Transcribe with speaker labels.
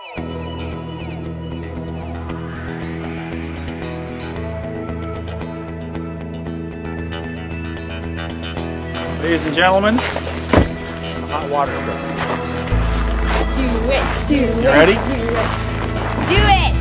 Speaker 1: Ladies and gentlemen, hot water.
Speaker 2: Do it. Do it.
Speaker 1: You ready?
Speaker 2: Do it. Do it.